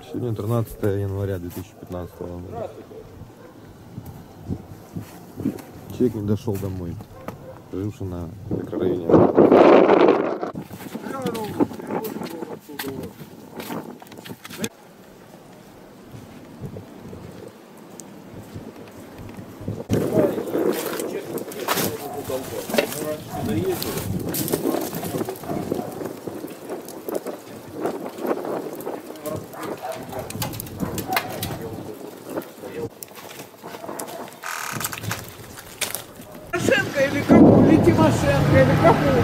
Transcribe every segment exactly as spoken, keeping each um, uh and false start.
Сегодня тринадцатое января две тысячи пятнадцатого года. Человек не дошел домой, живший на микрорайоне. Тимошенко или кому? Или Тимошенко, или кому?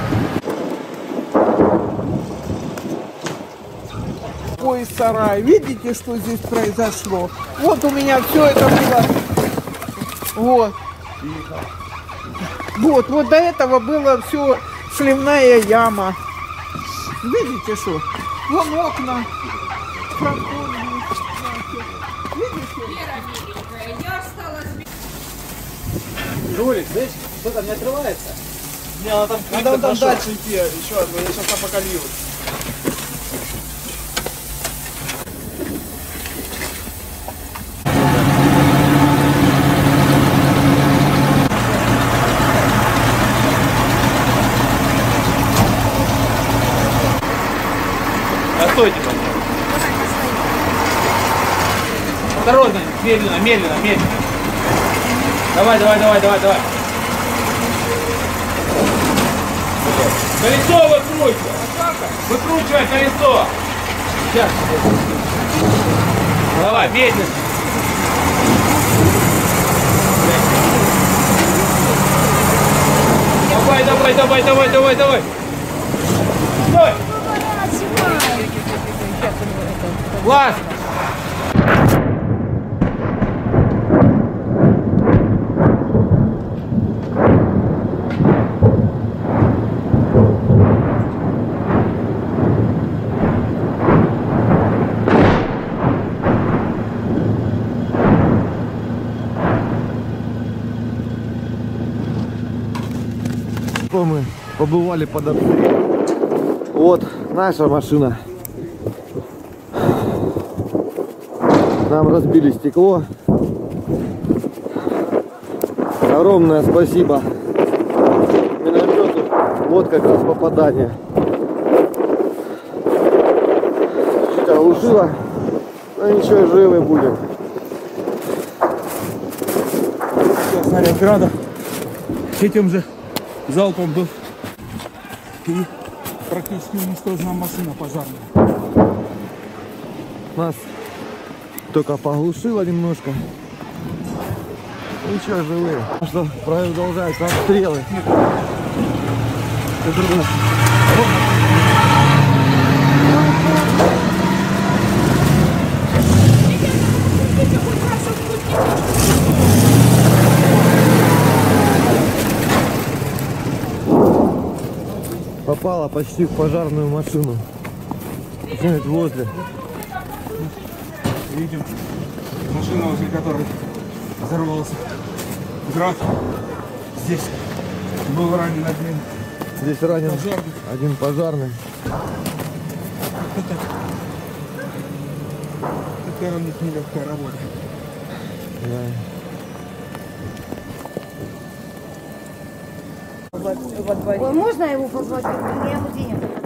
Ой, сарай. Видите, что здесь произошло? Вот у меня все это было. Вот. Вот, вот до этого было все сливная яма. Видите, что? Вон окна. Жулик, знаешь, что-то не отрывается? Не, она там, надо вон там дальше идти, еще одну, я сейчас напоколью. Постойте, пожалуйста. Осторожно, медленно, медленно, медленно. Давай, давай, давай, давай, давай. Колесо выкручивай. Выкручивай колесо. Сейчас. Давай, медленно. Давай, давай, давай, давай, давай, давай. Стой. Класс. Мы побывали под обстрелом. Вот наша машина. Нам разбили стекло. Огромное спасибо миномету. Вот как раз попадание. Чуть оглушило. Но ничего, живы будем. Снаряд града этим же залпом был. И практически уничтожена машина пожарная. Нас только поглушило немножко. Ничего, живые. Что продолжаются обстрелы. Попала почти в пожарную машину. Знаете, возле. Видим машину, возле которой взорвался град. Здесь был ранен один. Здесь ранен пожарный. один пожарный. Это, это у них нелегкая работа. Да. Ой, можно его позвать? Я ему денег.